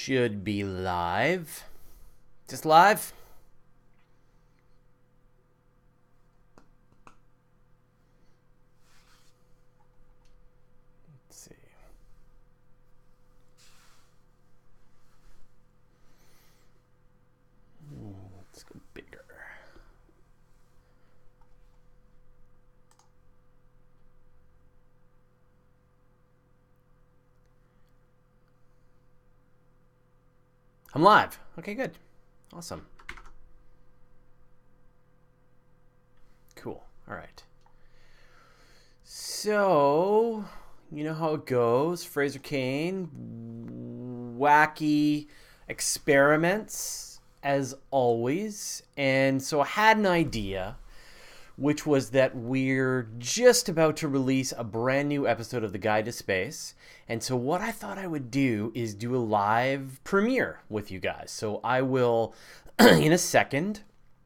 should be live. Just live? Let's see. Let's go bigger. I'm live. Okay, good. Awesome. Cool. All right. So, you know how it goes. Fraser, Cain, wacky experiments as always. And so I had an idea, which was that we're just about to release a brand new episode of The Guide to Space. And so what I thought I would do is do a live premiere with you guys. So I will, in a second,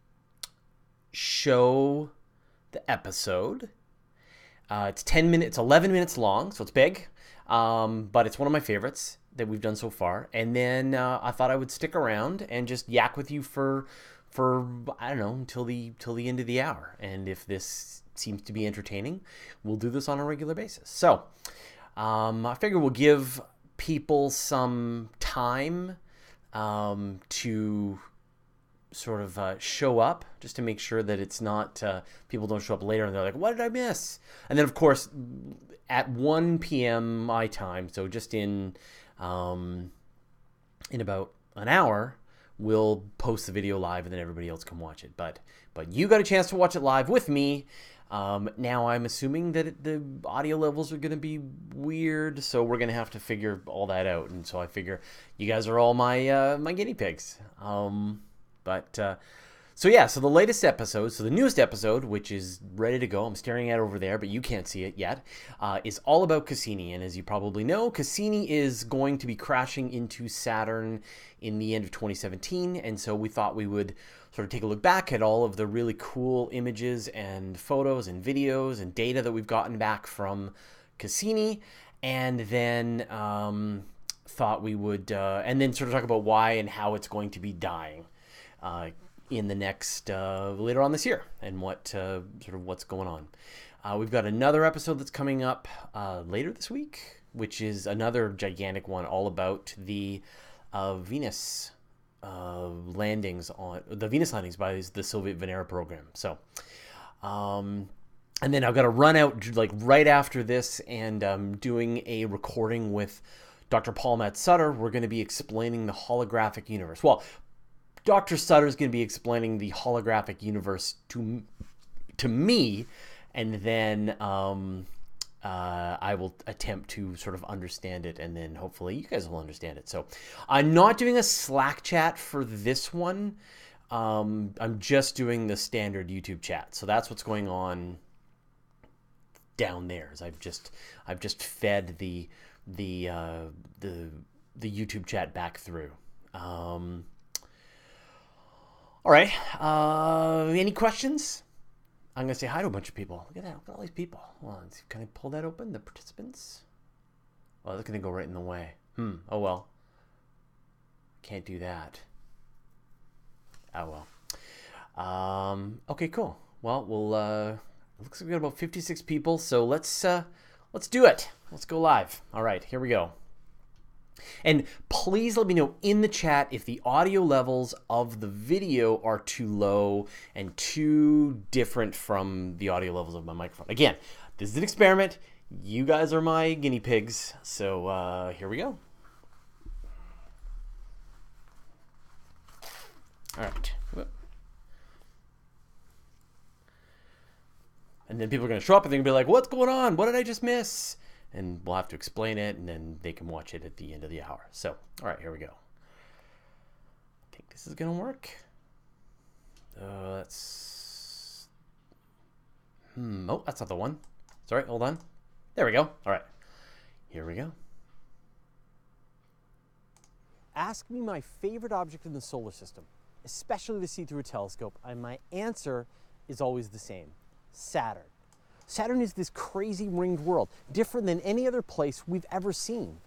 show the episode. It's 10 minutes, it's 11 minutes long, so it's big. But it's one of my favorites that we've done so far. And then I thought I would stick around and just yak with you for I don't know, until the end of the hour. And if this seems to be entertaining, we'll do this on a regular basis. So I figure we'll give people some time to sort of show up, just to make sure that it's not people don't show up later and they're like, what did I miss? And then of course at 1 p.m. my time, so just in about an hour, we'll post the video live and then everybody else can watch it. But you got a chance to watch it live with me. Now I'm assuming that the audio levels are going to be weird, so we're going to have to figure all that out. And so I figure you guys are all my my guinea pigs. So the latest episode, so the newest episode, which is ready to go, I'm staring at it over there, but you can't see it yet, is all about Cassini. And as you probably know, Cassini is going to be crashing into Saturn in the end of 2017. And so we thought we would sort of take a look back at all of the really cool images and photos and videos and data that we've gotten back from Cassini. And then thought we would, and then sort of talk about why and how it's going to be dying in the next later on this year, and what sort of what's going on. We've got another episode that's coming up later this week, which is another gigantic one, all about the Venus landings by the Soviet Venera program. So, and then I've got to run out like right after this, and doing a recording with Dr. Paul Sutter. We're going to be explaining the holographic universe. Well, Dr. Sutter is going to be explaining the holographic universe to me, and then I will attempt to sort of understand it, and then hopefully you guys will understand it. So I'm not doing a Slack chat for this one. I'm just doing the standard YouTube chat. So that's what's going on down there. Is I've just fed the YouTube chat back through. All right. Any questions? I'm going to say hi to a bunch of people. Look at that. Look at all these people. Well, let's see. Can I pull that open? The participants? Oh, they're going to go right in the way. Oh, well. Can't do that. Oh, well. Okay, cool. Well, it looks like we got about 56 people, so let's do it. Let's go live. All right, here we go. And please let me know in the chat if the audio levels of the video are too low and too different from the audio levels of my microphone. Again, this is an experiment. You guys are my guinea pigs. So here we go. All right. And then people are going to show up and they're going to be like, what's going on? What did I just miss? And we'll have to explain it, and then they can watch it at the end of the hour. So, all right, here we go. I think this is going to work. That's... Oh, that's not the one. Sorry, hold on. There we go. All right. Here we go. Ask me my favorite object in the solar system, especially to see through a telescope, and my answer is always the same. Saturn. Saturn is this crazy ringed world, different than any other place we've ever seen.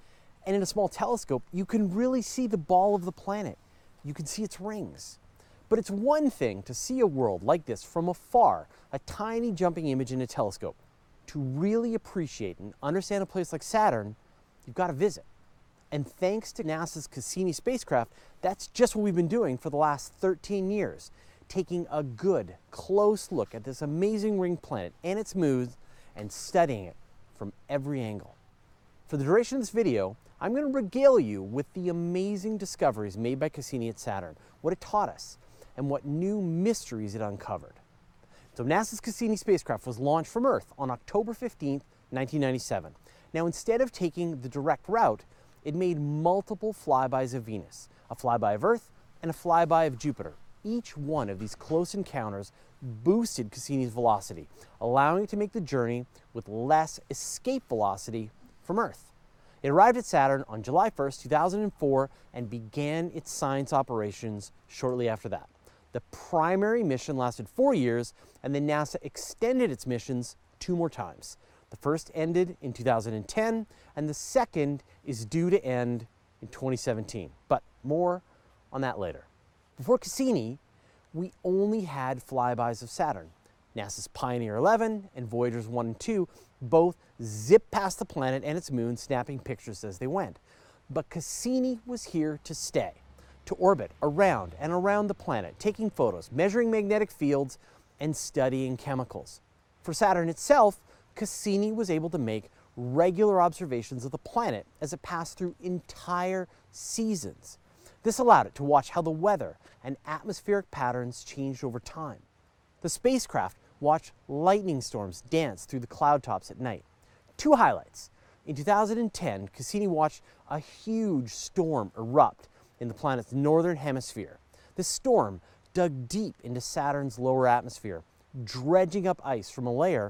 And in a small telescope, you can really see the ball of the planet. You can see its rings. But it's one thing to see a world like this from afar, a tiny jumping image in a telescope. To really appreciate and understand a place like Saturn, you've got to visit. And thanks to NASA's Cassini spacecraft, that's just what we've been doing for the last 13 years, taking a good, close look at this amazing ring planet and its moons and studying it from every angle. For the duration of this video, I'm going to regale you with the amazing discoveries made by Cassini at Saturn, what it taught us, and what new mysteries it uncovered. So NASA's Cassini spacecraft was launched from Earth on October 15, 1997. Now, instead of taking the direct route, it made multiple flybys of Venus, a flyby of Earth, and a flyby of Jupiter. Each one of these close encounters boosted Cassini's velocity, allowing it to make the journey with less escape velocity from Earth. It arrived at Saturn on July 1, 2004, and began its science operations shortly after that. The primary mission lasted 4 years, and then NASA extended its missions 2 more times. The first ended in 2010, and the second is due to end in 2017. But more on that later. Before Cassini, we only had flybys of Saturn. NASA's Pioneer 11 and Voyagers 1 and 2 both zipped past the planet and its moon, snapping pictures as they went. But Cassini was here to stay, to orbit around and around the planet, taking photos, measuring magnetic fields, and studying chemicals. For Saturn itself, Cassini was able to make regular observations of the planet as it passed through entire seasons. This allowed it to watch how the weather and atmospheric patterns changed over time. The spacecraft watched lightning storms dance through the cloud tops at night. 2 highlights. In 2010, Cassini watched a huge storm erupt in the planet's northern hemisphere. This storm dug deep into Saturn's lower atmosphere, dredging up ice from a layer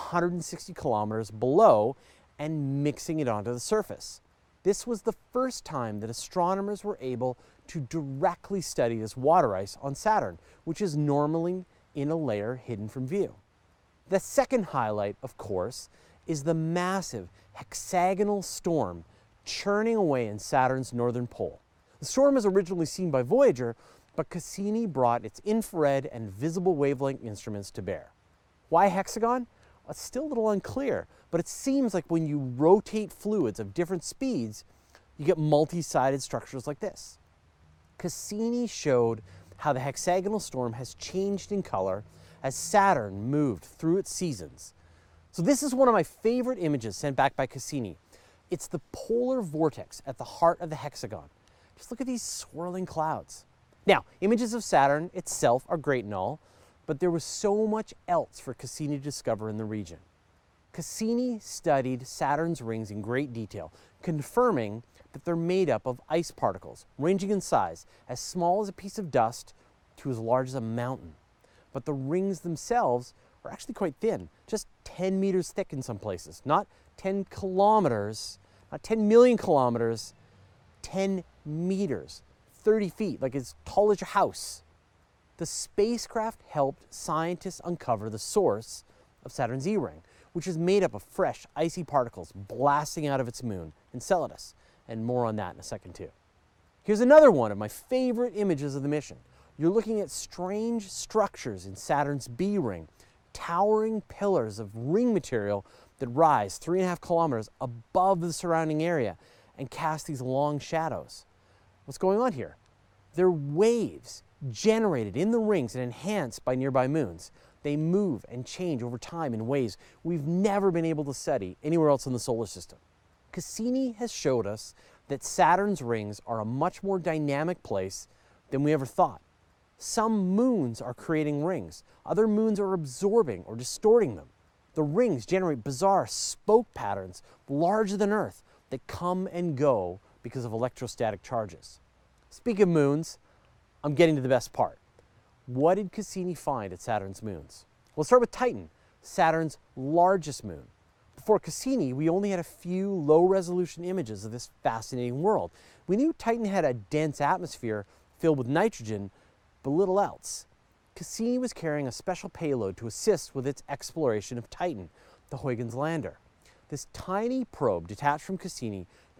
160 kilometers below and mixing it onto the surface. This was the first time that astronomers were able to directly study this water ice on Saturn, which is normally in a layer hidden from view. The second highlight, of course, is the massive hexagonal storm churning away in Saturn's northern pole. The storm was originally seen by Voyager, but Cassini brought its infrared and visible wavelength instruments to bear. Why a hexagon? It's still a little unclear, but it seems like when you rotate fluids of different speeds, you get multi-sided structures like this. Cassini showed how the hexagonal storm has changed in color as Saturn moved through its seasons. So this is one of my favorite images sent back by Cassini. It's the polar vortex at the heart of the hexagon. Just look at these swirling clouds. Now, images of Saturn itself are great and all, but there was so much else for Cassini to discover in the region. Cassini studied Saturn's rings in great detail, confirming that they're made up of ice particles, ranging in size as small as a piece of dust to as large as a mountain. But the rings themselves are actually quite thin, just 10 meters thick in some places, not 10 kilometers, not 10 million kilometers, 10 meters. 30 feet, like as tall as your house. The spacecraft helped scientists uncover the source of Saturn's E-ring, which is made up of fresh, icy particles blasting out of its moon, Enceladus, and more on that in a second too. Here's another one of my favorite images of the mission. You're looking at strange structures in Saturn's B-ring, towering pillars of ring material that rise 3.5 kilometers above the surrounding area and cast these long shadows. What's going on here? They're waves generated in the rings and enhanced by nearby moons. They move and change over time in ways we've never been able to study anywhere else in the solar system. Cassini has showed us that Saturn's rings are a much more dynamic place than we ever thought. Some moons are creating rings. Other moons are absorbing or distorting them. The rings generate bizarre spoke patterns larger than Earth that come and go because of electrostatic charges. Speaking of moons, I'm getting to the best part. What did Cassini find at Saturn's moons? We'll start with Titan, Saturn's largest moon. Before Cassini, we only had a few low-resolution images of this fascinating world. We knew Titan had a dense atmosphere filled with nitrogen, but little else. Cassini was carrying a special payload to assist with its exploration of Titan, the Huygens lander. This tiny probe detached from Cassini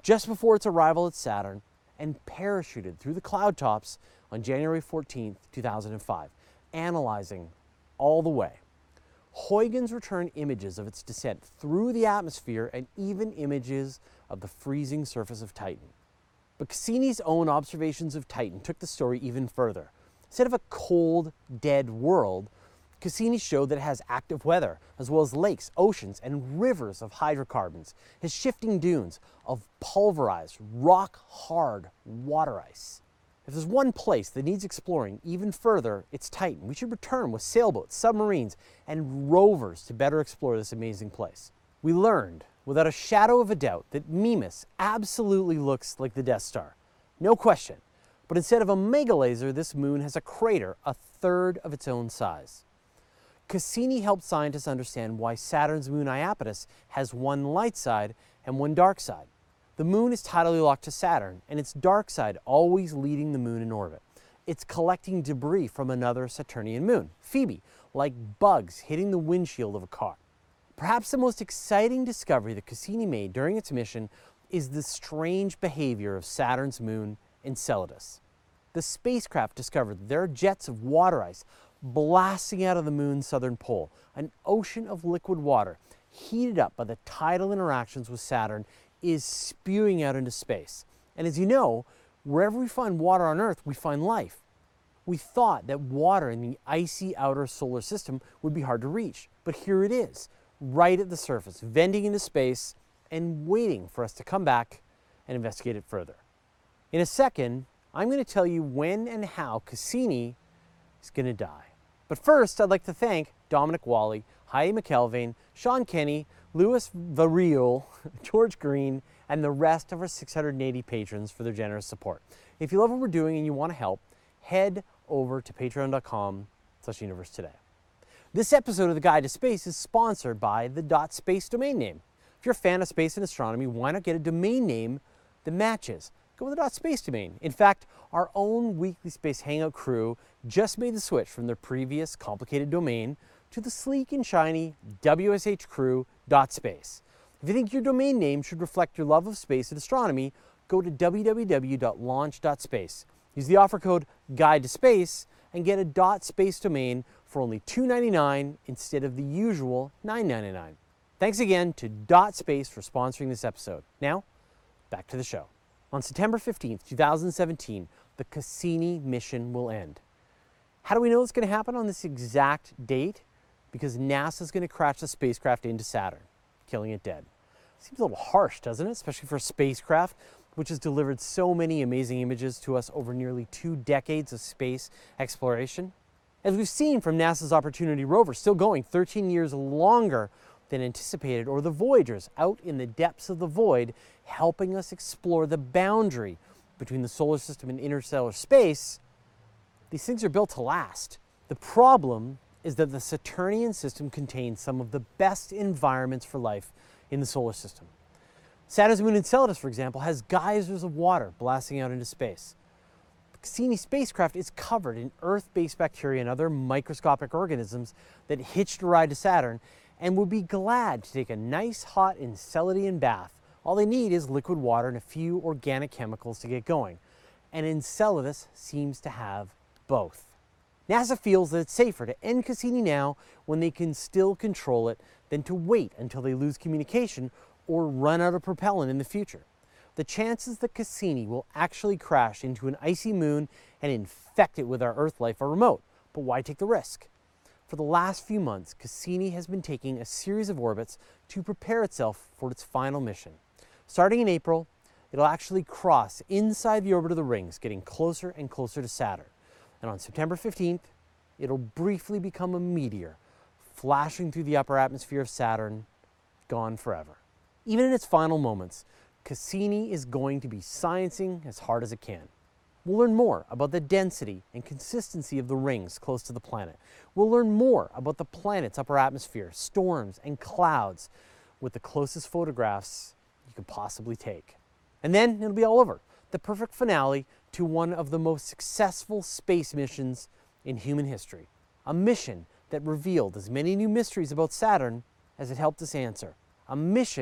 just before its arrival at Saturn and parachuted through the cloud tops on January 14th, 2005, analyzing all the way. Huygens returned images of its descent through the atmosphere and even images of the freezing surface of Titan. But Cassini's own observations of Titan took the story even further. Instead of a cold, dead world, Cassini showed that it has active weather, as well as lakes, oceans, and rivers of hydrocarbons, has shifting dunes of pulverized, rock-hard water ice. If there's one place that needs exploring even further, it's Titan. We should return with sailboats, submarines, and rovers to better explore this amazing place. We learned, without a shadow of a doubt, that Mimas absolutely looks like the Death Star. No question. But instead of a megalaser, this moon has a crater a third of its own size. Cassini helped scientists understand why Saturn's moon Iapetus has one light side and one dark side. The moon is tidally locked to Saturn, and its dark side always leading the moon in orbit. It's collecting debris from another Saturnian moon, Phoebe, like bugs hitting the windshield of a car. Perhaps the most exciting discovery that Cassini made during its mission is the strange behavior of Saturn's moon, Enceladus. The spacecraft discovered that there are jets of water ice blasting out of the moon's southern pole, an ocean of liquid water heated up by the tidal interactions with Saturn is spewing out into space. And as you know, wherever we find water on Earth, we find life. We thought that water in the icy outer solar system would be hard to reach, but here it is, right at the surface, venting into space and waiting for us to come back and investigate it further. In a second, I'm going to tell you when and how Cassini is going to die. But first, I'd like to thank Dominic Wally, Heidi McKelvane, Sean Kenny, Louis Variol, George Green, and the rest of our 680 patrons for their generous support. If you love what we're doing and you want to help, head over to patreon.com/universetoday. This episode of The Guide to Space is sponsored by the .space domain name. If you're a fan of space and astronomy, why not get a domain name that matches? Go with the .space domain. In fact, our own weekly Space Hangout crew just made the switch from their previous complicated domain to the sleek and shiny wshcrew.space. If you think your domain name should reflect your love of space and astronomy, go to www.launch.space. Use the offer code Guide to Space and get a .space domain for only $2.99 instead of the usual $9.99. Thanks again to .space for sponsoring this episode. Now, back to the show. On September 15th, 2017, the Cassini mission will end. How do we know it's going to happen on this exact date? Because NASA's going to crash the spacecraft into Saturn, killing it dead. Seems a little harsh, doesn't it? Especially for a spacecraft which has delivered so many amazing images to us over nearly 2 decades of space exploration. As we've seen from NASA's Opportunity rover, still going 13 years longer than anticipated, or the Voyagers out in the depths of the void, helping us explore the boundary between the solar system and interstellar space, these things are built to last. The problem is that the Saturnian system contains some of the best environments for life in the solar system. Saturn's moon Enceladus, for example, has geysers of water blasting out into space. The Cassini spacecraft is covered in Earth-based bacteria and other microscopic organisms that hitched a ride to Saturn and would be glad to take a nice hot Enceladian bath. All they need is liquid water and a few organic chemicals to get going. And Enceladus seems to have both. NASA feels that it's safer to end Cassini now when they can still control it than to wait until they lose communication or run out of propellant in the future. The chances that Cassini will actually crash into an icy moon and infect it with our Earth life are remote, but why take the risk? For the last few months, Cassini has been taking a series of orbits to prepare itself for its final mission. Starting in April, it'll actually cross inside the orbit of the rings, getting closer and closer to Saturn. And on September 15th, it'll briefly become a meteor, flashing through the upper atmosphere of Saturn, gone forever. Even in its final moments, Cassini is going to be sciencing as hard as it can. We'll learn more about the density and consistency of the rings close to the planet. We'll learn more about the planet's upper atmosphere, storms, and clouds with the closest photographs you could possibly take. And then it'll be all over. The perfect finale to one of the most successful space missions in human history. A mission that revealed as many new mysteries about Saturn as it helped us answer. A mission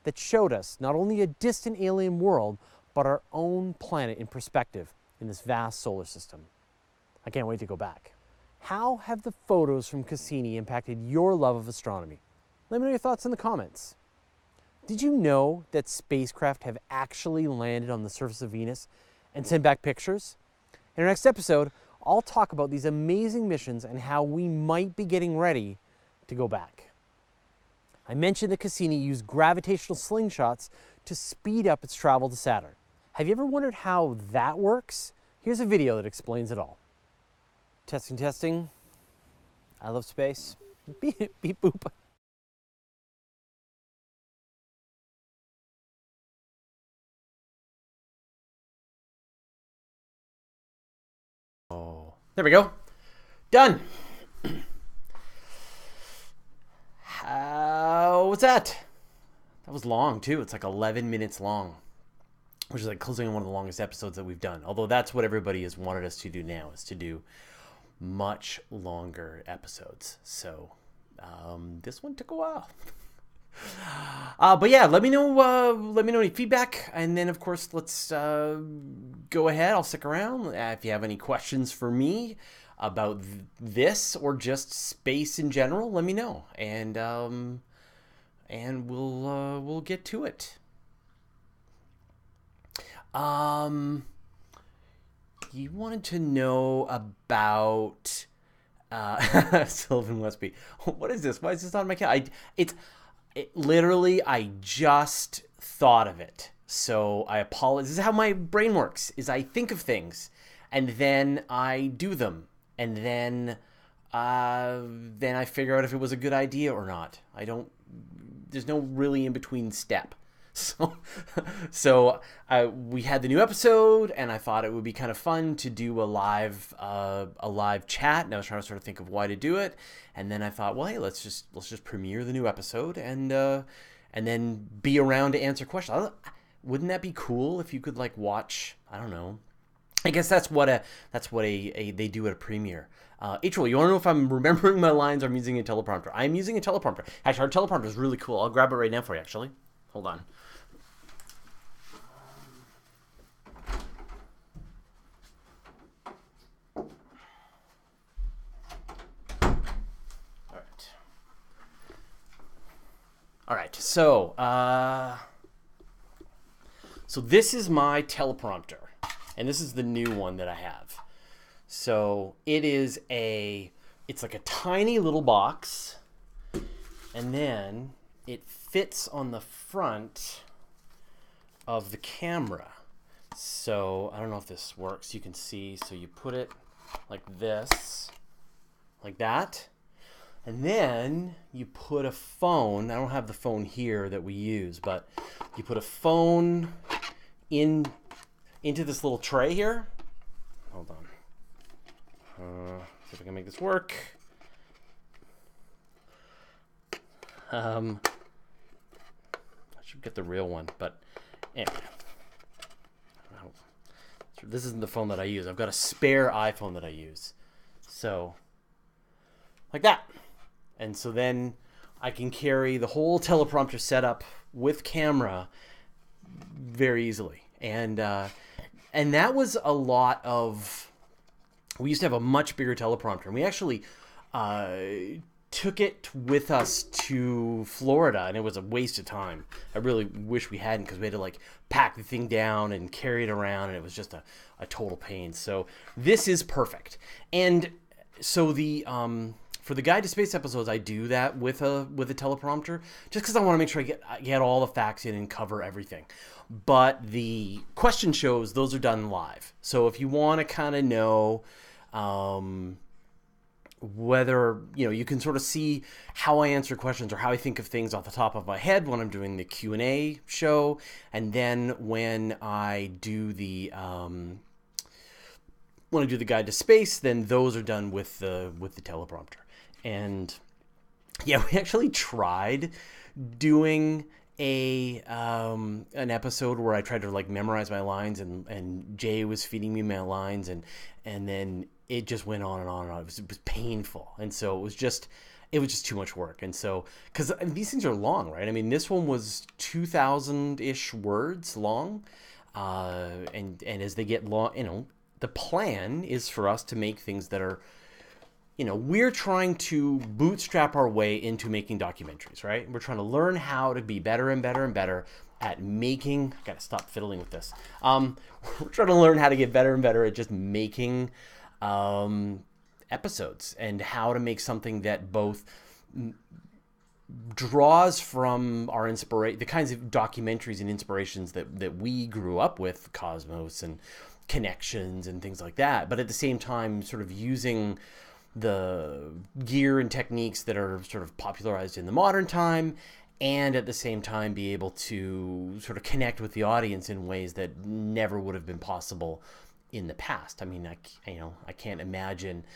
that showed us not only a distant alien world, but our own planet in perspective in this vast solar system. I can't wait to go back. How have the photos from Cassini impacted your love of astronomy? Let me know your thoughts in the comments. Did you know that spacecraft have actually landed on the surface of Venus and sent back pictures? In our next episode, I'll talk about these amazing missions and how we might be getting ready to go back. I mentioned that Cassini used gravitational slingshots to speed up its travel to Saturn. Have you ever wondered how that works? Here's a video that explains it all. Testing, testing. I love space. Beep, beep, boop. Oh, there we go. Done. How was that? That was long too. It's like 11 minutes long, which is like closing on one of the longest episodes that we've done. Although that's what everybody has wanted us to do now, is to do much longer episodes. So this one took a while. But yeah, let me know any feedback, and then of course let's go ahead. I'll stick around. If you have any questions for me about this or just space in general, let me know, and we'll get to it. You wanted to know about Sylvan Westby. What is this? Why is this on my calendar? Literally, I just thought of it. So I apologize. This is how my brain works, is I think of things and then I do them. And then I figure out if it was a good idea or not. There's no really in between step. So we had the new episode, and I thought it would be kind of fun to do a live chat. And I was trying to sort of think of why to do it, and then I thought, well, hey, let's just premiere the new episode, and then be around to answer questions. Wouldn't that be cool if you could like watch? I don't know. I guess that's what they do at a premiere. H-Roll, you want to know if I'm remembering my lines or I'm using a teleprompter? I'm using a teleprompter. Actually, our teleprompter is really cool. I'll grab it right now for you, actually. Hold on. All right. So this is my teleprompter, and this is the new one that I have. So it's like a tiny little box, and then it fits on the front of the camera. So I don't know if this works. You can see, so you put it like this, like that. And then you put a phone. I don't have the phone here that we use, but you put a phone into this little tray here. Hold on. See if I can make this work. I should get the real one, but anyway. This isn't the phone that I use. I've got a spare iPhone that I use. So, like that. And so then I can carry the whole teleprompter setup with camera very easily. And that was a lot of... We used to have a much bigger teleprompter. And we actually took it with us to Florida, and it was a waste of time. I really wish we hadn't, because we had to like pack the thing down and carry it around, and it was just a total pain. So this is perfect. And so for the Guide to Space episodes, I do that with a teleprompter, just because I want to make sure I get all the facts in and cover everything. But the question shows, those are done live. So if you want to kind of know whether, you can sort of see how I answer questions or how I think of things off the top of my head when I'm doing the Q&A show, and then when I do the Guide to Space, then those are done with the teleprompter. And yeah, we actually tried doing an episode where I tried to like memorize my lines, and Jay was feeding me my lines, and then it just went on and on and on. It was painful, and so it it was just too much work. And so, because these things are long, right? I mean, this one was 2,000-ish words long. And as they get long, the plan is for us to make things that are, we're trying to bootstrap our way into making documentaries, right? We're trying to learn how to be better and better and better at making. I gotta stop fiddling with this. We're trying to learn how to get better and better at just making episodes, and how to make something that both draws from our the kinds of documentaries and inspirations that we grew up with, Cosmos and Connections and things like that, but at the same time sort of using the gear and techniques that are sort of popularized in the modern time, and at the same time be able to sort of connect with the audience in ways that never would have been possible in the past. I mean, I can't imagine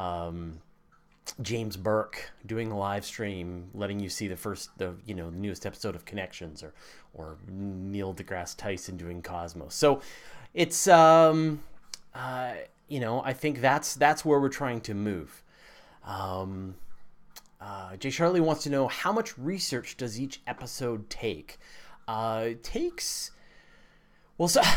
James Burke doing a live stream, letting you see the newest episode of Connections, or Neil deGrasse Tyson doing Cosmos. So it's I think that's where we're trying to move. Jay Charlie wants to know, how much research does each episode take? It takes, well, so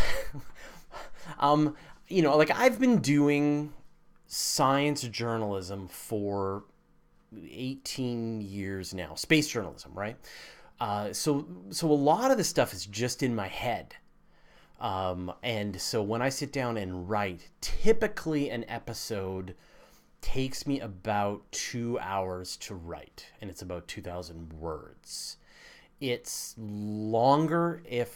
like I've been doing science journalism for 18 years now, space journalism, right? So a lot of the stuff is just in my head. And so when I sit down and write, typically an episode takes me about 2 hours to write, and it's about 2,000 words. It's longer if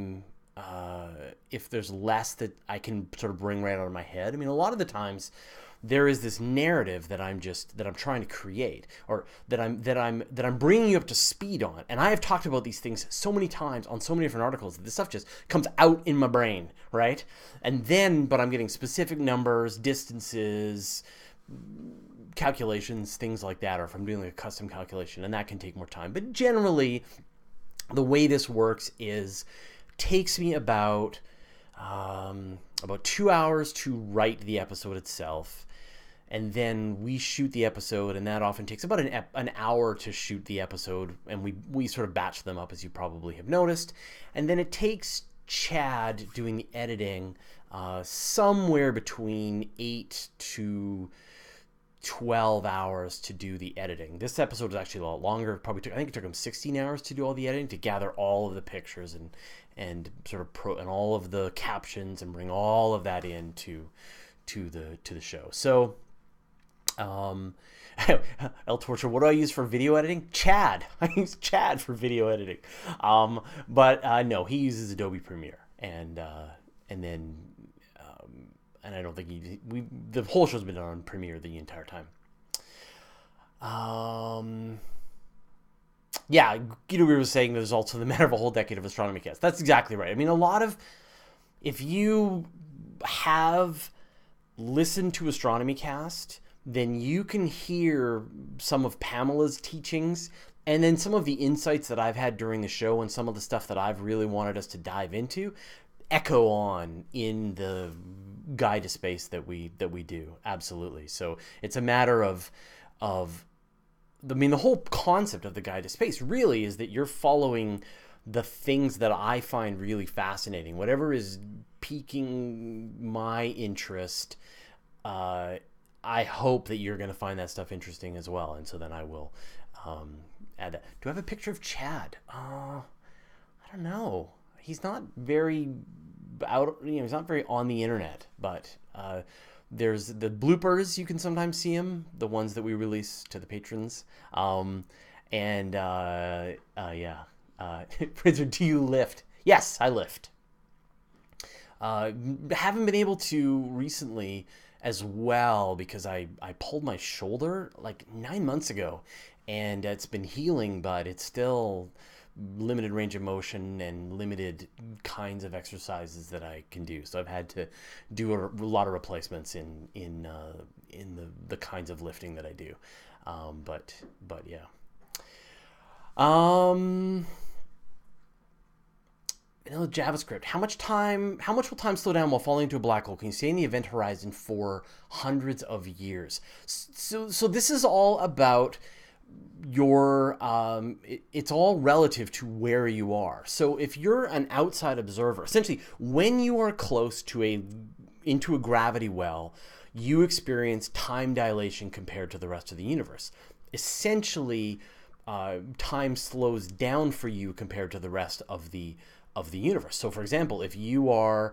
there's less that I can sort of bring right out of my head. I mean, a lot of the times there is this narrative that I'm trying to create, or that I'm bringing you up to speed on. And I have talked about these things so many times on so many different articles that this stuff just comes out in my brain, right? But I'm getting specific numbers, distances, calculations, things like that, or if I'm doing like a custom calculation, and that can take more time. But generally, the way this works is takes me about 2 hours to write the episode itself, and then we shoot the episode, and that often takes about an hour to shoot the episode, and we sort of batch them up, as you probably have noticed, and then it takes Chad doing the editing somewhere between 8 to 12 hours to do the editing. This episode was actually a lot longer. I think it took him 16 hours to do all the editing, to gather all of the pictures and sort of and all of the captions, and bring all of that into the show. So El Torture, what do I use for video editing? Chad. I use Chad for video editing. But no, he uses Adobe Premiere, and then and I don't think the whole show's been done on Premiere the entire time. Yeah, Guido Weir was saying there's also the matter of a whole decade of astronomy cast. That's exactly right. I mean, if you have listened to Astronomy Cast, then you can hear some of Pamela's teachings, and then some of the insights that I've had during the show, and some of the stuff that I've really wanted us to dive into, echo on in the guide to space that we do. Absolutely. So it's a matter of the whole concept of the guide to space really is that you're following the things that I find really fascinating, whatever is piquing my interest. I hope that you're going to find that stuff interesting as well, and so then I will add that. Do I have a picture of Chad? I don't know. He's not very he's not very on the internet, but there's the bloopers. You can sometimes see him, the ones that we release to the patrons. Fraser, do you lift? Yes, I lift. Haven't been able to recently as well, because I pulled my shoulder like 9 months ago, and it's been healing, but it's still limited range of motion and limited kinds of exercises that I can do. So I've had to do a lot of replacements in the kinds of lifting that I do. But yeah. JavaScript. How much will time slow down while falling into a black hole? Can you stay in the event horizon for hundreds of years? So this is all about it's all relative to where you are. So if you're an outside observer, essentially when you are close to into a gravity well, you experience time dilation compared to the rest of the universe. Essentially, time slows down for you compared to the rest of the universe. So for example, if you are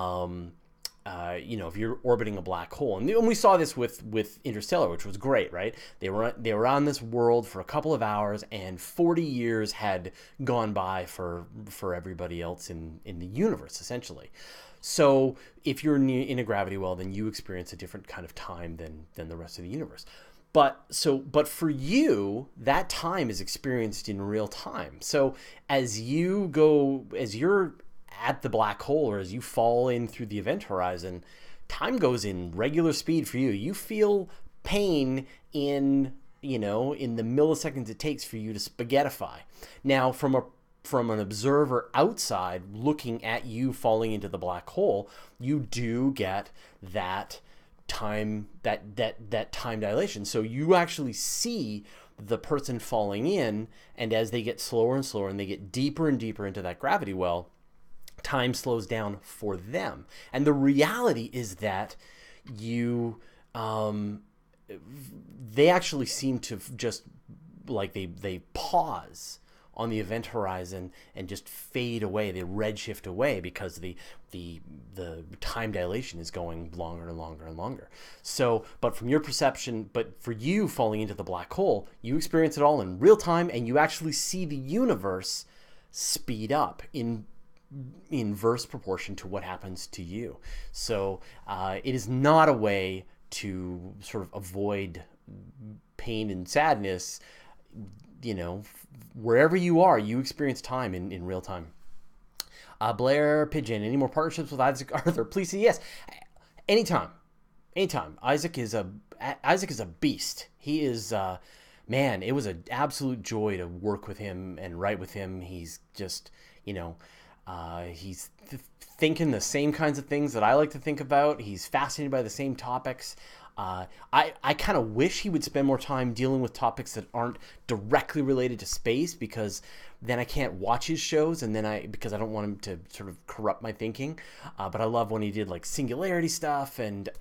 if you're orbiting a black hole, and we saw this with Interstellar, which was great, right? They were on this world for a couple of hours, and 40 years had gone by for everybody else in the universe, essentially. So if you're in a gravity well, then you experience a different kind of time than the rest of the universe. But for you, that time is experienced in real time. So as you're at the black hole, or as you fall in through the event horizon, time goes in regular speed for you. You feel pain in the milliseconds it takes for you to spaghettify. Now, from an observer outside looking at you falling into the black hole, you do get that time time dilation. So you actually see the person falling in, and as they get slower and slower and they get deeper and deeper into that gravity well, time slows down for them. And the reality is that they actually seem to just like they pause on the event horizon and just fade away. They redshift away because the time dilation is going longer and longer and longer. So, but from your perception, but for you falling into the black hole, you experience it all in real time, and you actually see the universe speed up in inverse proportion to what happens to you. So it is not a way to sort of avoid pain and sadness. Wherever you are, you experience time in real time. Blair Pigeon, any more partnerships with Isaac Arthur? Please say yes. Anytime. Isaac is a beast. He is, man, it was an absolute joy to work with him and write with him. He's just, he's thinking the same kinds of things that I like to think about. He's fascinated by the same topics. I kind of wish he would spend more time dealing with topics that aren't directly related to space, because then I can't watch his shows, and because I don't want him to sort of corrupt my thinking. But I love when he did like singularity stuff and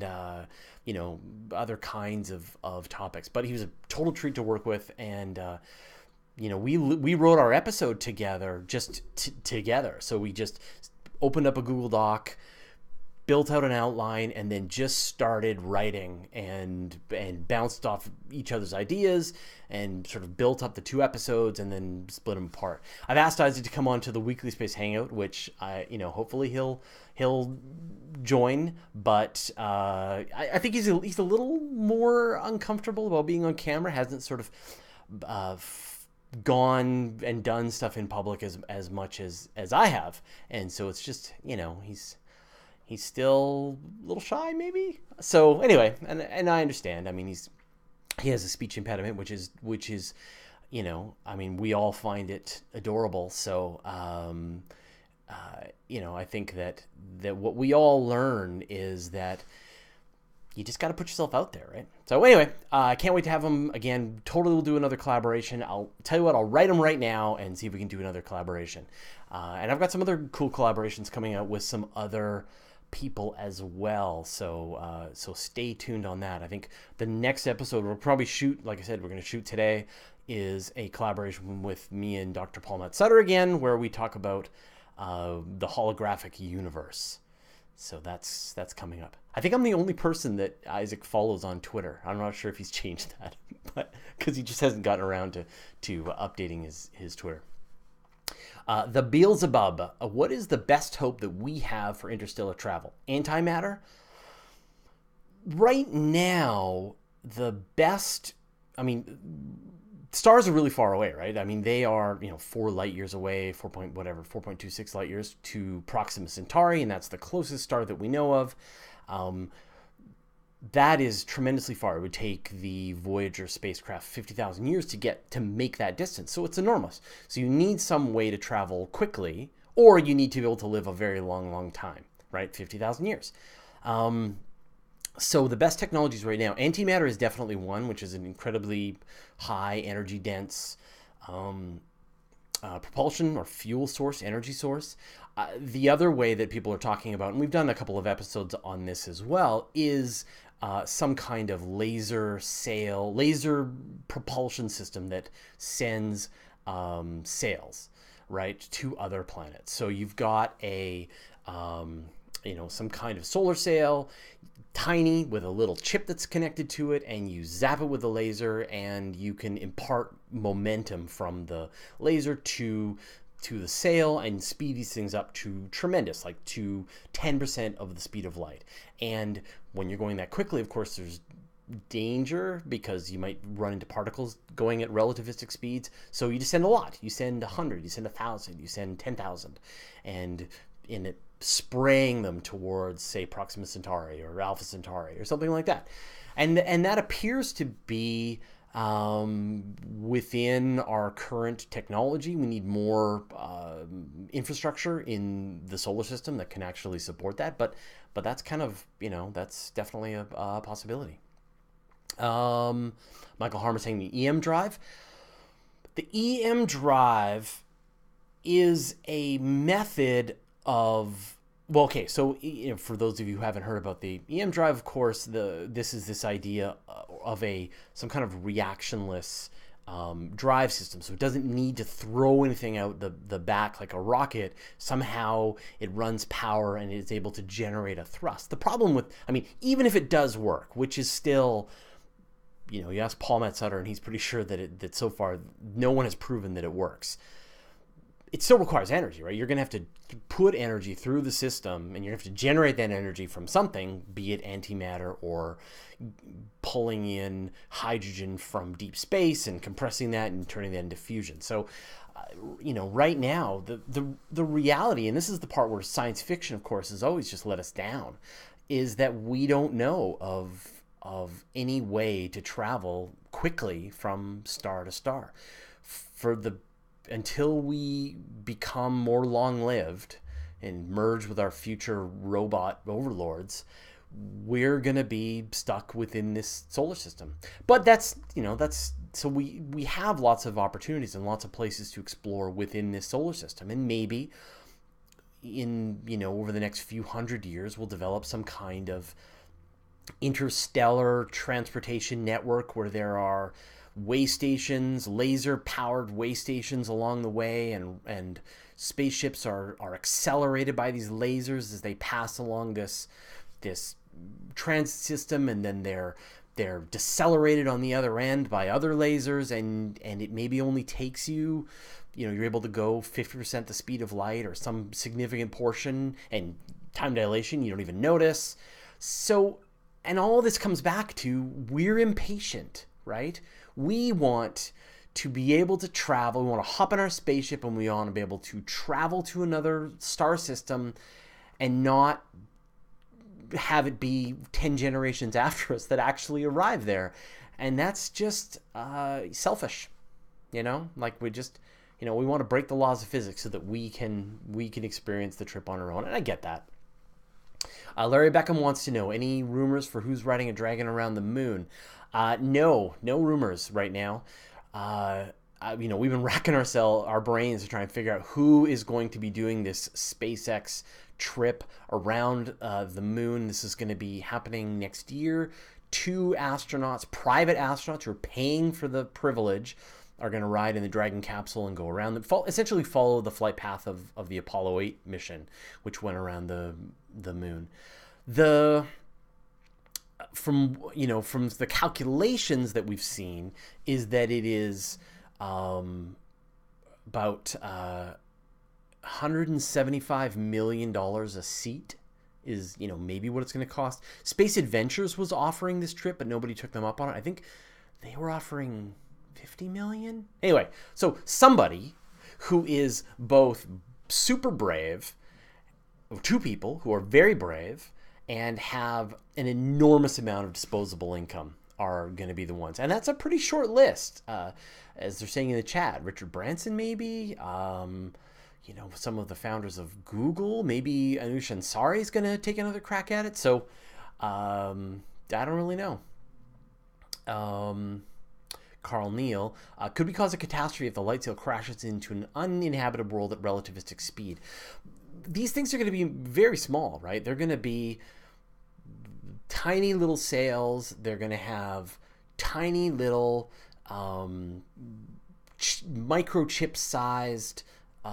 other kinds of topics. But he was a total treat to work with, and we wrote our episode together, together. So we just opened up a Google Doc, built out an outline, and then just started writing and bounced off each other's ideas and sort of built up the two episodes and then split them apart. I've asked Isaac to come on to the Weekly Space Hangout, which hopefully he'll join, but I think he's a little more uncomfortable about being on camera. Hasn't sort of gone and done stuff in public as much as I have, and so it's just he's still a little shy, maybe. So anyway, and I understand. I mean, he has a speech impediment, which is we all find it adorable. So I think that what we all learn is that you just got to put yourself out there, right? So anyway, I can't wait to have him again. Totally will do another collaboration. I'll tell you what, I'll write him right now and see if we can do another collaboration. And I've got some other cool collaborations coming out with some other people as well. So stay tuned on that. I think the next episode we'll probably shoot, like I said, we're going to shoot today, is a collaboration with me and Dr. Paul Matt-Sutter again, where we talk about the holographic universe. So that's coming up. I think I'm the only person that Isaac follows on Twitter. I'm not sure if he's changed that, but because he just hasn't gotten around to updating his Twitter. The Beelzebub. What is the best hope that we have for interstellar travel? Antimatter? Right now, the best... stars are really far away, right? I mean, they are, 4 light years away, 4.26 light years to Proxima Centauri, and that's the closest star that we know of. That is tremendously far. It would take the Voyager spacecraft 50,000 years to make that distance. So it's enormous. So you need some way to travel quickly, or you need to be able to live a very long, long time, right? 50,000 years. So the best technologies right now, antimatter is definitely one, which is an incredibly high energy dense um, propulsion or fuel source, energy source. The other way that people are talking about, and we've done a couple of episodes on this as well, is some kind of laser propulsion system that sends sails, right, to other planets. So you've got some kind of solar sail, tiny, with a little chip that's connected to it, and you zap it with a laser, and you can impart momentum from the laser to the sail and speed these things up to tremendous, like to 10% of the speed of light. And when you're going that quickly, of course, there's danger because you might run into particles going at relativistic speeds. So you just send a lot. You send 100, you send 1,000, you send 10,000, and in it spraying them towards, say, Proxima Centauri or Alpha Centauri or something like that. And that appears to be within our current technology. We need more infrastructure in the solar system that can actually support that. But that's kind of, that's definitely a possibility. Michael Harmer saying the EM drive. The EM drive is a method of, well, okay, so for those of you who haven't heard about the EM drive, of course, this is this idea of some kind of reactionless drive system. So it doesn't need to throw anything out the back like a rocket. Somehow it runs power and is able to generate a thrust. The problem with, even if it does work, which is still, you ask Paul Metz-Sutter and he's pretty sure that so far no one has proven that it works. It still requires energy, right? You're going to have to put energy through the system, and you're going to have to generate that energy from something, be it antimatter or pulling in hydrogen from deep space and compressing that and turning that into fusion. So, right now, the reality, and this is the part where science fiction, of course, has always just let us down, is that we don't know of any way to travel quickly from star to star. Until we become more long-lived and merge with our future robot overlords, we're going to be stuck within this solar system. But so we have lots of opportunities and lots of places to explore within this solar system. And maybe over the next few hundred years, we'll develop some kind of interstellar transportation network where there are way stations, laser-powered way stations along the way, and spaceships are accelerated by these lasers as they pass along this transit system, and then they're decelerated on the other end by other lasers, and it maybe only takes you, you're able to go 50% the speed of light or some significant portion, and time dilation you don't even notice. So, and all this comes back to we're impatient, right? We want to be able to travel. We want to hop in our spaceship and we want to be able to travel to another star system and not have it be 10 generations after us that actually arrive there. And that's just selfish, like we just, we want to break the laws of physics so that we can experience the trip on our own. And I get that. Larry Beckham wants to know, any rumors for who's riding a dragon around the moon? No rumors right now. We've been racking our brains to try and figure out who is going to be doing this SpaceX trip around the moon. This is going to be happening next year. 2 astronauts, private astronauts who are paying for the privilege, are going to ride in the Dragon capsule and go around, essentially follow the flight path of the Apollo 8 mission, which went around the moon. From the calculations that we've seen is that it is about $175 million a seat is maybe what it's going to cost. Space Adventures was offering this trip, but nobody took them up on it. I think they were offering 50 million. Anyway, so somebody who is both super brave, 2 people who are very brave and have an enormous amount of disposable income are going to be the ones. And that's a pretty short list. As they're saying in the chat, Richard Branson maybe, some of the founders of Google, maybe Anush Ansari is going to take another crack at it. So I don't really know. Um, Carl Neal, could we cause a catastrophe if the light sail crashes into an uninhabited world at relativistic speed? These things are going to be very small, right? They're going to be tiny little sails. They're going to have tiny little microchip sized,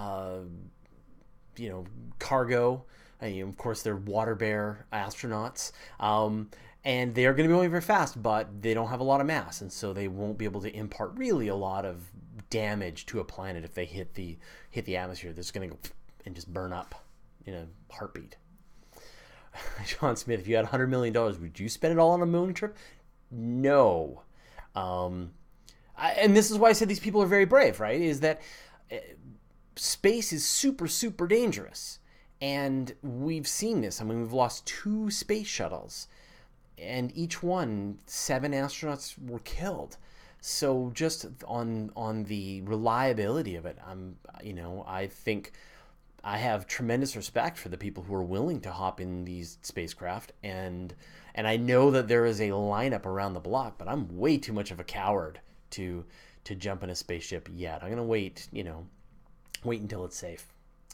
cargo. Of course, they're water bear astronauts. And they're going to be going very fast, but they don't have a lot of mass, and so they won't be able to impart really a lot of damage to a planet if they hit the atmosphere. They're just going to go and just burn up in a heartbeat. John Smith, if you had $100 million, would you spend it all on a moon trip? No. And this is why I said these people are very brave, right? Is that space is super, super dangerous. And we've seen this. I mean, we've lost 2 space shuttles. And each one, 7 astronauts were killed. So just on the reliability of it, I think I have tremendous respect for the people who are willing to hop in these spacecraft, and I know that there is a lineup around the block, but I'm way too much of a coward to jump in a spaceship yet. I'm gonna wait until it's safe.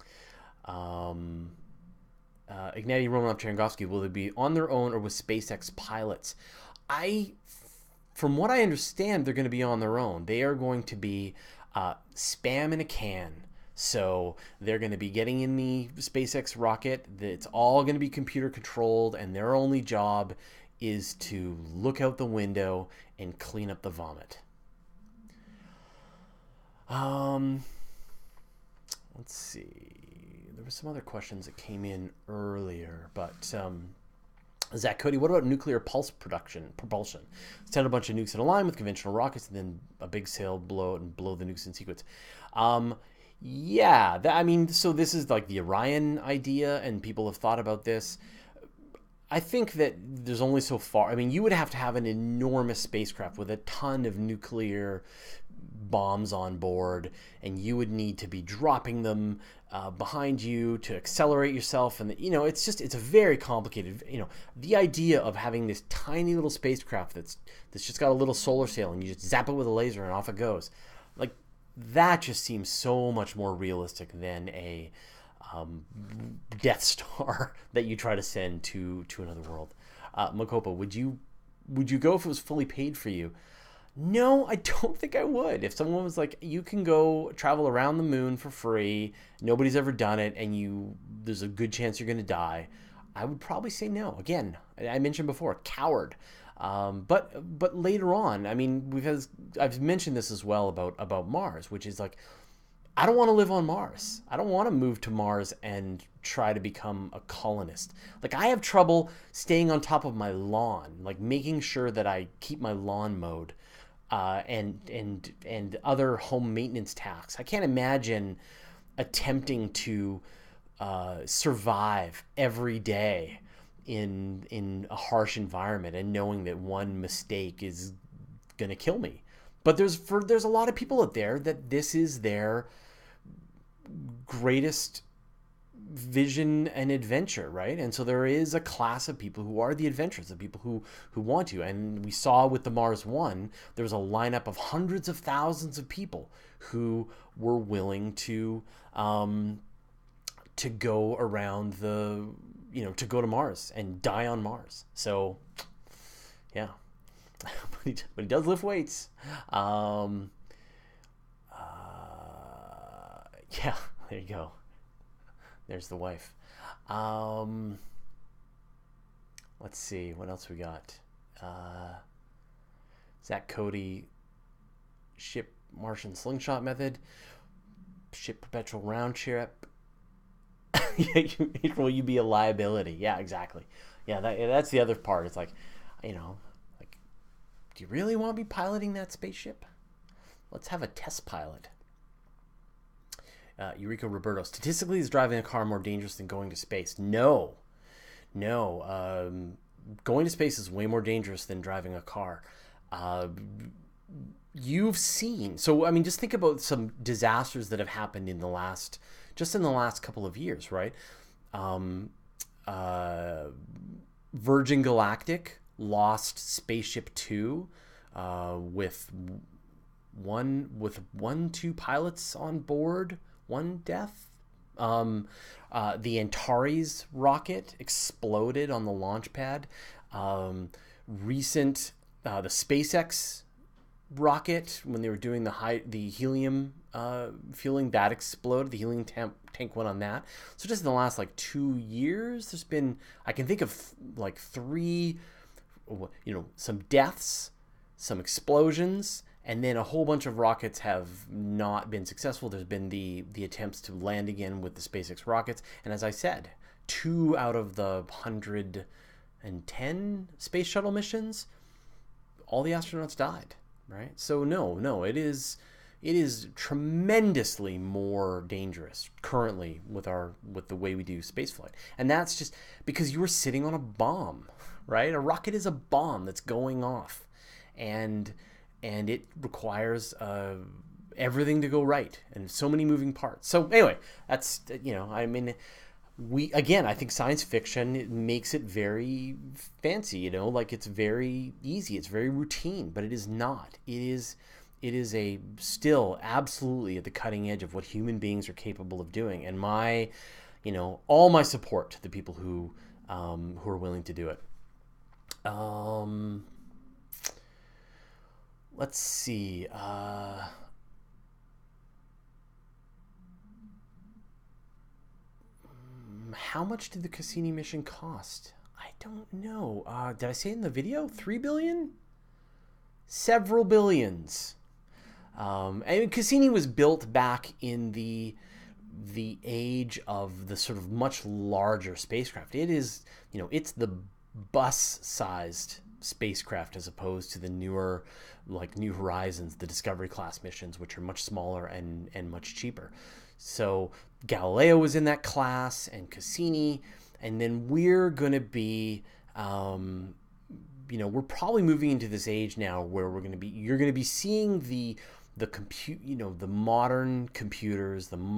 Ignatiy Romanov Cherenkowski, will they be on their own or with SpaceX pilots? From what I understand, they're going to be on their own. They are going to be spam in a can. So they're going to be getting in the SpaceX rocket. It's all going to be computer controlled, and their only job is to look out the window and clean up the vomit. Let's see. There were some other questions that came in earlier, but Zach Cody, what about nuclear pulse propulsion? Send a bunch of nukes in a line with conventional rockets, and then a big sail blow the nukes in sequence. So this is like the Orion idea, and people have thought about this. I think that there's only so far. I mean, you would have to have an enormous spacecraft with a ton of nuclear bombs on board, and you would need to be dropping them behind you to accelerate yourself, and it's a very complicated. The idea of having this tiny little spacecraft that's just got a little solar sail, and you just zap it with a laser and off it goes, like that just seems so much more realistic than a Death Star that you try to send to another world. Makopa, would you go if it was fully paid for you? No, I don't think I would. If someone was like, you can go travel around the moon for free, nobody's ever done it, and there's a good chance you're going to die, I would probably say no. Again, I mentioned before, coward. But later on, I mean, I've mentioned this as well about Mars, which is like, I don't want to live on Mars. I don't want to move to Mars and try to become a colonist. Like, I have trouble staying on top of my lawn, like making sure that I keep my lawn mowed. And other home maintenance tasks. I can't imagine attempting to survive every day in a harsh environment and knowing that one mistake is going to kill me. But there's a lot of people out there that this is their greatest vision and adventure, right? And so there is a class of people who are the adventurers, the people who want to. And we saw with the Mars One, there was a lineup of hundreds of thousands of people who were willing to go around to go to Mars and die on Mars. So yeah. But he does lift weights. Yeah, there you go. There's the wife. Let's see. What else we got? Zach Cody, ship Martian slingshot method, ship perpetual round trip. Will you be a liability? Yeah, exactly. Yeah, that's the other part. It's like, do you really want to be piloting that spaceship? Let's have a test pilot. Eureka Roberto, statistically, is driving a car more dangerous than going to space? No. Going to space is way more dangerous than driving a car. You've seen, so I mean, just think about some disasters that have happened in the last couple of years, right? Virgin Galactic lost Spaceship Two with two pilots on board, one death. The Antares rocket exploded on the launch pad. The SpaceX rocket, when they were doing the helium fueling, that exploded. The helium tank went on that. So just in the last 2 years, there's been, I can think of three, some deaths, some explosions, and then a whole bunch of rockets have not been successful. There's been the attempts to land again with the SpaceX rockets. And as I said, 2 out of the 110 space shuttle missions, all the astronauts died, right? So no, it is tremendously more dangerous currently with the way we do spaceflight. And that's just because you are sitting on a bomb, right? A rocket is a bomb that's going off. And it requires everything to go right, and so many moving parts. So anyway, that's, I think science fiction makes it very fancy, it's very easy, it's very routine, but it is not. It is still absolutely at the cutting edge of what human beings are capable of doing, and all my support to the people who are willing to do it. Let's see. How much did the Cassini mission cost? I don't know. Did I say in the video? 3 billion? Several billions. Cassini was built back in the age of the sort of much larger spacecraft. It is, it's the bus-sized spacecraft as opposed to the newer, New Horizons, the Discovery class missions, which are much smaller and much cheaper. So Galileo was in that class, and Cassini, and then we're going to be, we're probably moving into this age now where you're going to be seeing the modern computers, the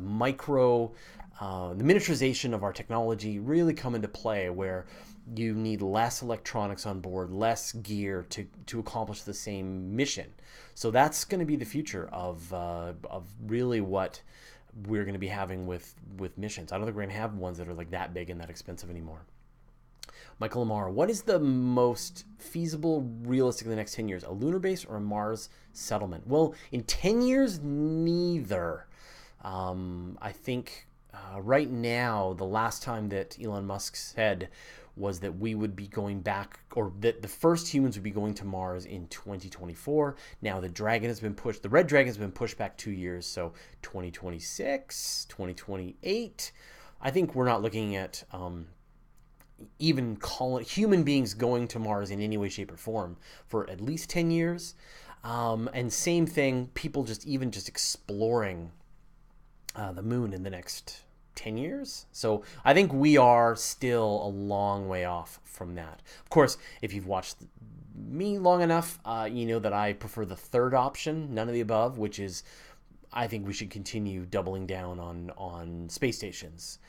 miniaturization of our technology really come into play, where you need less electronics on board, less gear to accomplish the same mission. So that's going to be the future of really what we're going to be having with missions. I don't think we're going to have ones that are that big and that expensive anymore. Michael Lamar, what is the most feasible, realistic in the next 10 years, a lunar base or a Mars settlement? Well, in 10 years, neither. I think right now, the last time that Elon Musk said was that we would be going back, or that the first humans would be going to Mars in 2024. Now the red dragon has been pushed back 2 years, so 2026, 2028. I think we're not looking at even human beings going to Mars in any way, shape, or form for at least 10 years. And same thing, people just exploring the moon in the next 10 years. So I think we are still a long way off from that. Of course, if you've watched me long enough, you know that I prefer the third option, none of the above, which is I think we should continue doubling down on space stations.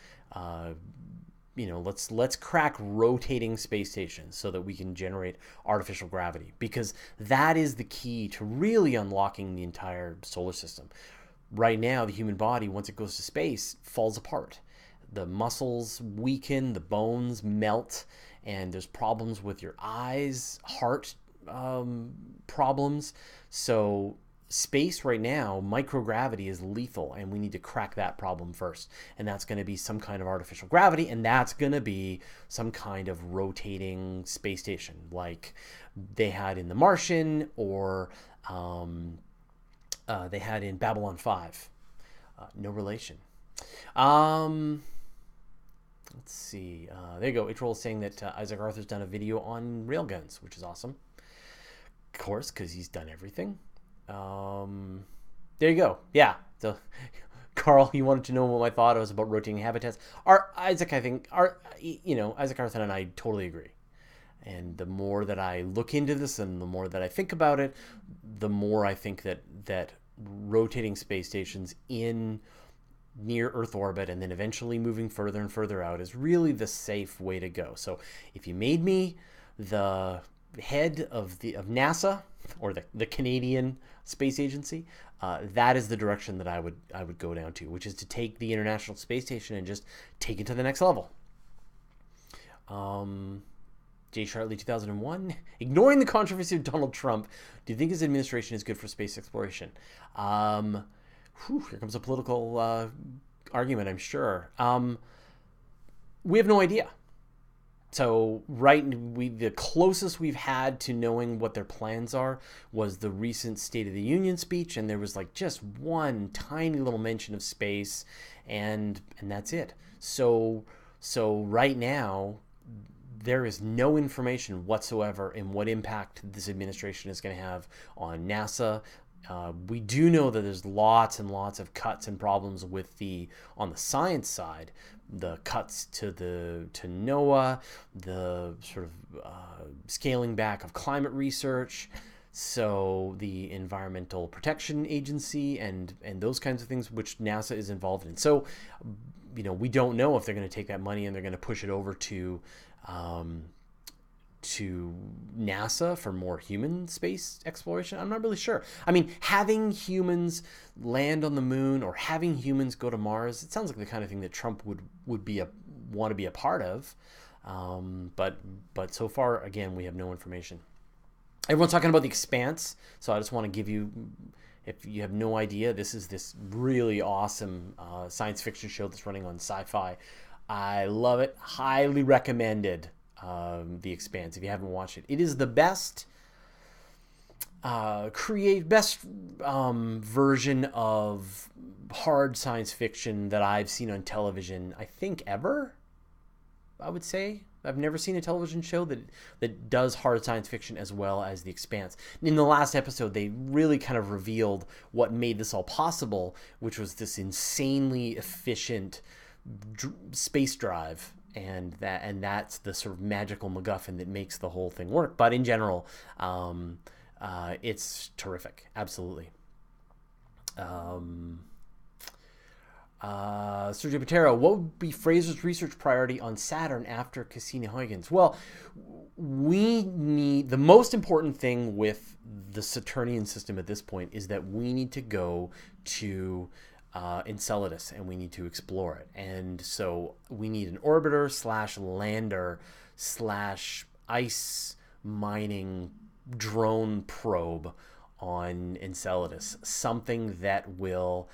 Let's crack rotating space stations so that we can generate artificial gravity, because that is the key to really unlocking the entire solar system. Right now, the human body, once it goes to space, falls apart. The muscles weaken, the bones melt, and there's problems with your eyes, heart problems. So space right now, microgravity is lethal, and we need to crack that problem first. And that's going to be some kind of artificial gravity, and that's going to be some kind of rotating space station like they had in The Martian, or they had in Babylon 5. No relation. Let's see. There you go. Itrol is saying that Isaac Arthur's done a video on railguns, which is awesome. Of course, because he's done everything. There you go. Yeah. So, Carl, you wanted to know what my thought was about rotating habitats. Isaac Arthur and I totally agree. And the more that I look into this and the more that I think about it, the more I think that rotating space stations in near Earth orbit and then eventually moving further and further out is really the safe way to go. So if you made me the head of NASA or the Canadian Space Agency, that is the direction that I would go down to, which is to take the International Space Station and just take it to the next level. Jay Shartley, 2001. Ignoring the controversy of Donald Trump, do you think his administration is good for space exploration? Here comes a political argument, I'm sure. We have no idea. So the closest we've had to knowing what their plans are was the recent State of the Union speech, and there was like just one tiny little mention of space, and that's it. So right now, there is no information whatsoever in what impact this administration is going to have on NASA. We do know that there's lots and lots of cuts and problems with on the science side, the cuts to NOAA, the sort of scaling back of climate research, so the Environmental Protection Agency and those kinds of things, which NASA is involved in. So, we don't know if they're going to take that money and they're going to push it over to NASA for more human space exploration. I'm not really sure. I mean, having humans land on the moon or having humans go to Mars, it sounds like the kind of thing that Trump would want to be a part of. But so far, again, we have no information. Everyone's talking about The Expanse, so I just want to give you, if you have no idea, this is this really awesome science fiction show that's running on Sci-Fi. I love it. Highly recommended. The Expanse, if you haven't watched it. It is the best version of hard science fiction that I've seen on television, I think, ever. I would say I've never seen a television show that does hard science fiction as well as The Expanse. In the last episode, they really kind of revealed what made this all possible, which was this insanely efficient space drive. And that's the sort of magical MacGuffin that makes the whole thing work. But in general, it's terrific. Absolutely. Sergio Patero, what would be Fraser's research priority on Saturn after Cassini-Huygens? Well, we need, the most important thing with the Saturnian system at this point is that we need to go to Enceladus, and we need to explore it. And so we need an orbiter / lander / ice mining drone probe on Enceladus, something that will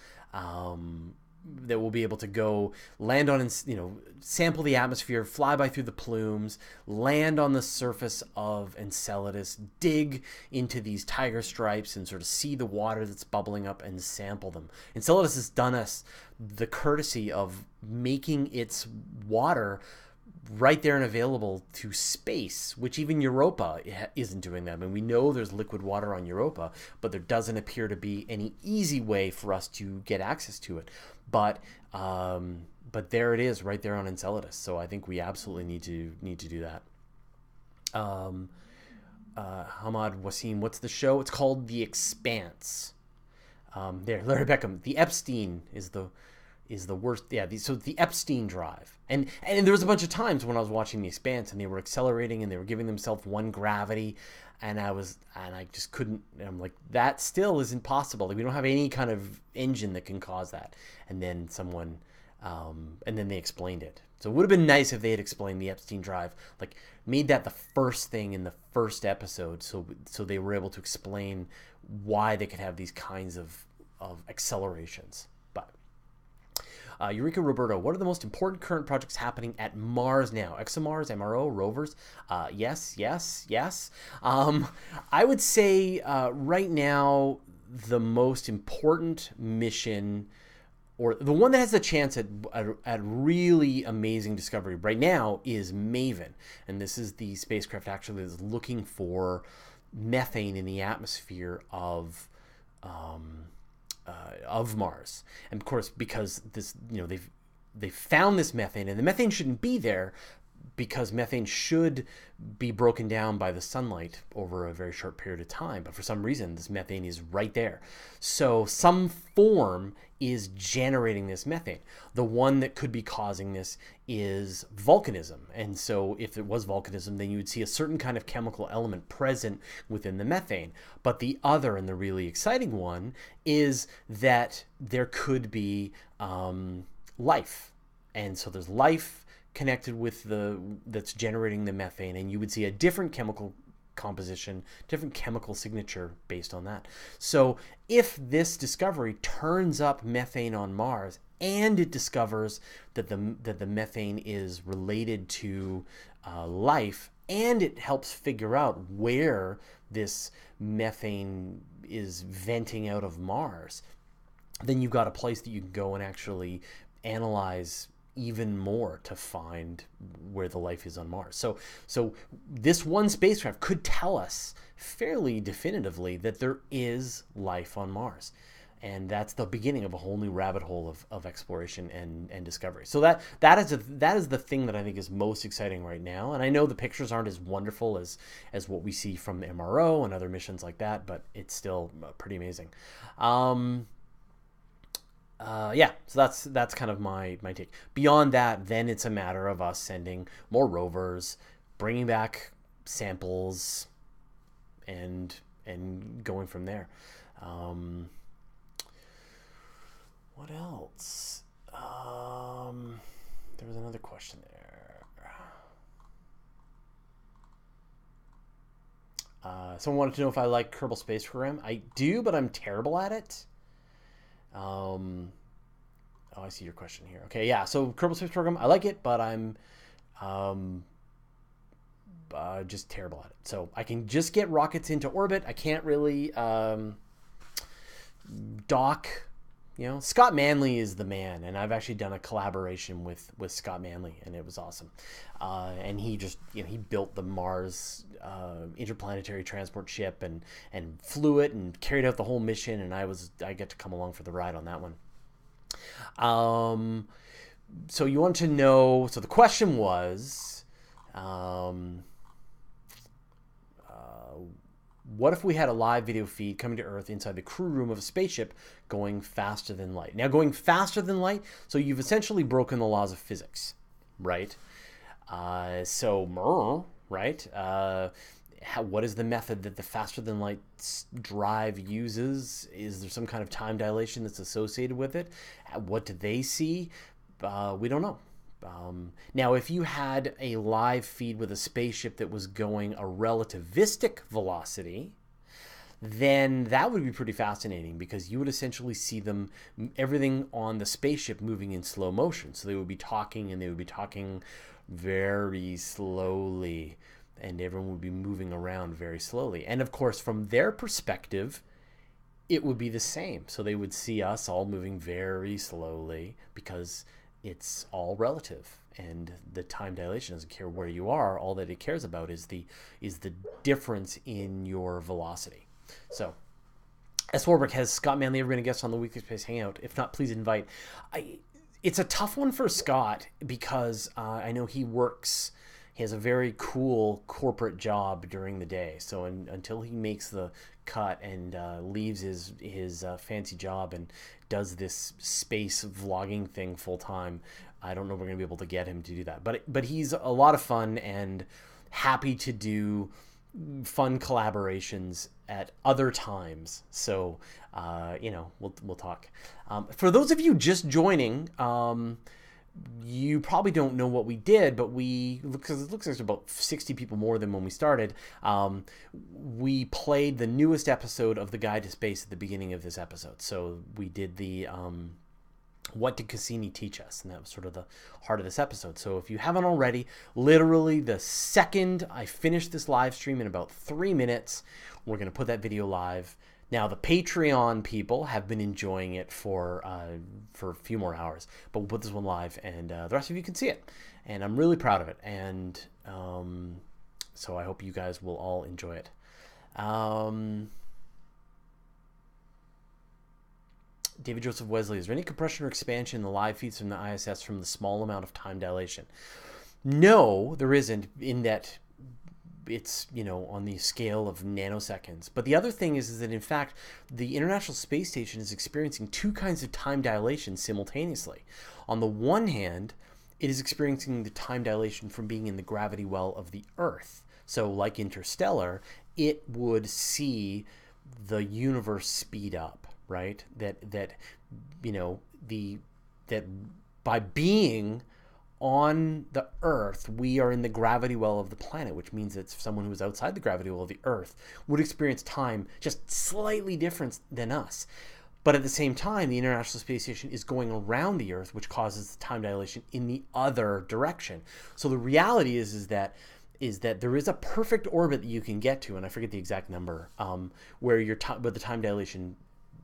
be able to go land on, sample the atmosphere, fly by through the plumes, land on the surface of Enceladus, dig into these tiger stripes and sort of see the water that's bubbling up and sample them. Enceladus has done us the courtesy of making its water right there and available to space, which even Europa isn't doing that. I mean, we know there's liquid water on Europa, but there doesn't appear to be any easy way for us to get access to it. But there it is, right there on Enceladus. So I think we absolutely need to do that. Hamad Wasim, what's the show? It's called The Expanse. Larry Beckham. The Epstein is the worst. Yeah, so the Epstein drive. And there was a bunch of times when I was watching The Expanse and they were accelerating and they were giving themselves one gravity, and I just couldn't. And I'm like, that still isn't possible. Like, we don't have any kind of engine that can cause that. And then and then they explained it. So it would have been nice if they had explained the Epstein drive, like made that the first thing in the first episode, so they were able to explain why they could have these kinds of accelerations. Eureka Roberto, what are the most important current projects happening at Mars now? ExoMars, MRO, rovers? Yes. I would say right now the most important mission, or the one that has a chance at really amazing discovery right now, is Maven. And this is the spacecraft actually that's looking for methane in the atmosphere of Mars. And of course, because this, they found this methane, and the methane shouldn't be there, because methane should be broken down by the sunlight over a very short period of time. But for some reason, this methane is right there. So some form is generating this methane. The one that could be causing this is volcanism. And so if it was volcanism, then you would see a certain kind of chemical element present within the methane. But the other, and the really exciting one, is that there could be life. And so there's life connected with that's generating the methane, and you would see a different chemical composition, different chemical signature based on that. So if this discovery turns up methane on Mars, and it discovers that the methane is related to life, and it helps figure out where this methane is venting out of Mars, then you've got a place that you can go and actually analyze even more to find where the life is on Mars. So this one spacecraft could tell us fairly definitively that there is life on Mars. And that's the beginning of a whole new rabbit hole of exploration and discovery. So that is the thing that I think is most exciting right now. And I know the pictures aren't as wonderful as what we see from MRO and other missions like that, but it's still pretty amazing. Yeah, so that's kind of my take. Beyond that, then it's a matter of us sending more rovers, bringing back samples, and going from there. What else? There was another question there. Someone wanted to know if I like Kerbal Space Program. I do, but I'm terrible at it. Oh, I see your question here. Okay, yeah. So Kerbal Space Program, I like it, but I'm just terrible at it. So I can just get rockets into orbit. I can't really dock. You know, Scott Manley is the man, and I've actually done a collaboration with Scott Manley, and it was awesome. And he just, he built the Mars interplanetary transport ship and flew it and carried out the whole mission, and I get to come along for the ride on that one. So you want to know? So the question was, what if we had a live video feed coming to Earth inside the crew room of a spaceship going faster than light? Now, going faster than light, so you've essentially broken the laws of physics, right? Right? What is the method that the faster than light drive uses? Is there some kind of time dilation that's associated with it? What do they see? We don't know. Now, if you had a live feed with a spaceship that was going a relativistic velocity, then that would be pretty fascinating, because you would essentially see everything on the spaceship moving in slow motion. So they would be talking, and they would be talking very slowly, and everyone would be moving around very slowly. And of course, from their perspective, it would be the same. So they would see us all moving very slowly, because it's all relative, and the time dilation doesn't care where you are. All that it cares about is the difference in your velocity. So, S. Warbrick, has Scott Manley ever been a guest on the Weekly Space Hangout? If not, please invite. It's a tough one for Scott, because I know he has a very cool corporate job during the day. So until he makes the cut and leaves his fancy job and does this space vlogging thing full time, I don't know if we're going to be able to get him to do that. But he's a lot of fun and happy to do fun collaborations at other times. So we'll talk. For those of you just joining, you probably don't know what we did, but because it looks like there's about 60 people more than when we started, we played the newest episode of The Guide to Space at the beginning of this episode. So we did the What Did Cassini Teach Us? And that was sort of the heart of this episode. So if you haven't already, literally the second I finish this live stream, in about 3 minutes, we're going to put that video live. Now, the Patreon people have been enjoying it for a few more hours, but we'll put this one live, and the rest of you can see it. And I'm really proud of it, and so I hope you guys will all enjoy it. David Joseph Wesley, is there any compression or expansion in the live feeds from the ISS from the small amount of time dilation? No, there isn't, in that it's, on the scale of nanoseconds. But the other thing is that, in fact, the International Space Station is experiencing two kinds of time dilation simultaneously. On the one hand, it is experiencing the time dilation from being in the gravity well of the Earth. So like Interstellar, it would see the universe speed up, right? That by being on the Earth, we are in the gravity well of the planet, which means that someone who is outside the gravity well of the Earth would experience time just slightly different than us. But at the same time, the International Space Station is going around the Earth, which causes time dilation in the other direction. So the reality is that there is a perfect orbit that you can get to, and I forget the exact number, where the time dilation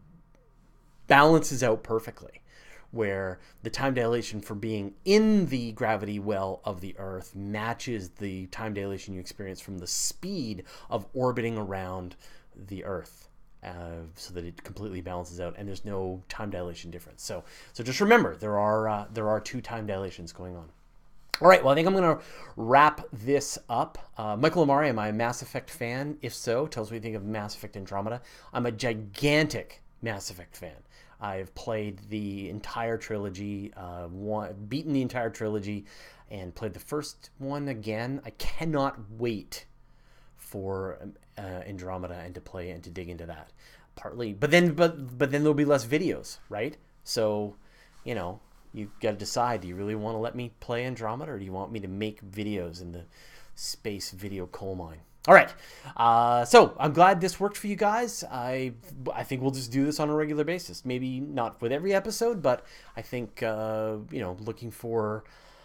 balances out perfectly, where the time dilation for being in the gravity well of the Earth matches the time dilation you experience from the speed of orbiting around the Earth, so that it completely balances out, and there's no time dilation difference. So just remember, there are two time dilations going on. All right, well, I think I'm going to wrap this up. Michael Amari, am I a Mass Effect fan? If so, tell us what you think of Mass Effect Andromeda. I'm a gigantic Mass Effect fan. I've played the entire trilogy, beaten the entire trilogy, and played the first one again. I cannot wait for Andromeda and to play and to dig into that. Partly, but then there'll be less videos, right? So, you've got to decide, do you really want to let me play Andromeda, or do you want me to make videos in the space video coal mine? All right, so I'm glad this worked for you guys. I think we'll just do this on a regular basis. Maybe not with every episode, but I think, looking for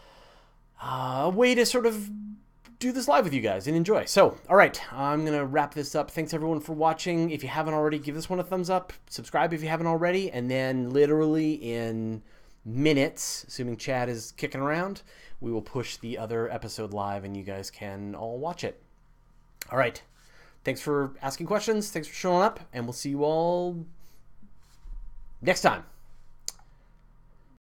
a way to sort of do this live with you guys and enjoy. So, all right, I'm going to wrap this up. Thanks, everyone, for watching. If you haven't already, give this one a thumbs up. Subscribe if you haven't already. And then literally in minutes, assuming Chad is kicking around, we will push the other episode live and you guys can all watch it. All right. Thanks for asking questions. Thanks for showing up, and we'll see you all next time.